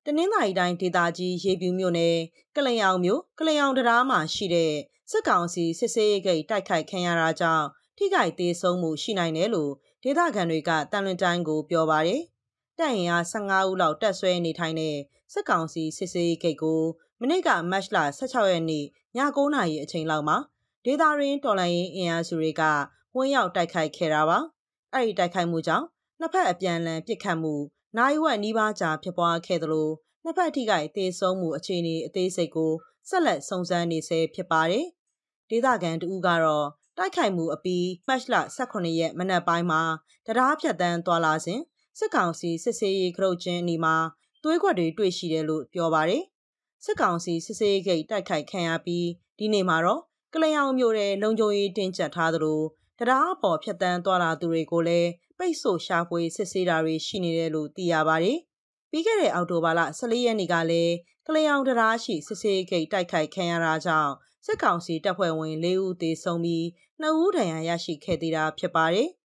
တနင်္သာရီတိုင်းဒေသကြီးရေပြူမြို့နယ်ကလယောင်မြို့ကလယောင်တရားမှာရှိတဲ့စစ်ကောင်စီစစ်ဆေးရေးဂိတ်တိုက်ခိုက်ခံရတာကြောင့်ထိခိုက်သေးဆုံးမှုရှိနိုင်တယ်လို့ဒေသခံတွေကတန်လွင်တိုင်းကိုပြောပါတယ်။တပ်ရင်အား15ဦးလောက်တပ်ဆွဲနေထိုင်တဲ့စစ်ကောင်စီစစ်ဆေးရေးဂိတ်ကိုမနေ့ကမတ်လ16ရက်နေ့ည9:00နာရီအချိန်လောက်မှာဒေသရင်းတော်လှန်ရေးအင်အားစုတွေကဝင်ရောက်တိုက်ခိုက်ခဲ့တာပါ။အဲဒီတိုက်ခိုက်မှုကြောင့်နှစ်ဖက်အပြန်အလှန်ပစ်ခတ်မှုနိုင်ဝက်နီးပါးကြာဖြစ်ပွားခဲ့သလိုနှစ်ဖက်ထိခိုက်သေဆုံးမှုအခြေအနေအသေးစိတ်ကိုဆက်လက်စုံစမ်းနေဆဲဖြစ်ပါတယ်။ဒေသခံတဦးကတော့တိုက်ခိုက်မှုအပြီးမတ်လ18ရက်မနက်ပိုင်းမှာတရားဖြတ်တန်းသွားလာစဉ်စစ်ကောင်စီစစ်ဆေးရေးခရုတ်ချင်းအနီးမှာသွေးကွက်တွေတွေ့ရှိတယ်လို့ပြောပါတယ်။စစ်ကောင်စီစစ်ဆေးရေးဂိတ်တိုက်ခိုက်ခံရပြီးဒီနေ့မှာတော့ကလယောင်မြို့ရဲ့လုံခြုံရေးတင်းကျပ်ထားသလိုတရားအပေါ်ဖြတ်တန်းသွားလာသူတွေကိုလည်းပိတ်ဆို့ရှာဖွေစစ်ဆေးတာတွေရှိနေတယ်လို့သိရပါတယ်။ပြီးခဲ့တဲ့အောက်တိုဘာလ14ရက်နေ့ကလည်းကလယောင်တရားရှိစစ်ဆေးဂိတ်တိုက်ခိုက်ခံရတာကြောင့်စစ်ကောင်စီတပ်ဖွဲ့ဝင်4ဦးသေဆုံးပြီး2ဦးဒဏ်ရာရရှိခဲ့သေးတာဖြစ်ပါတယ်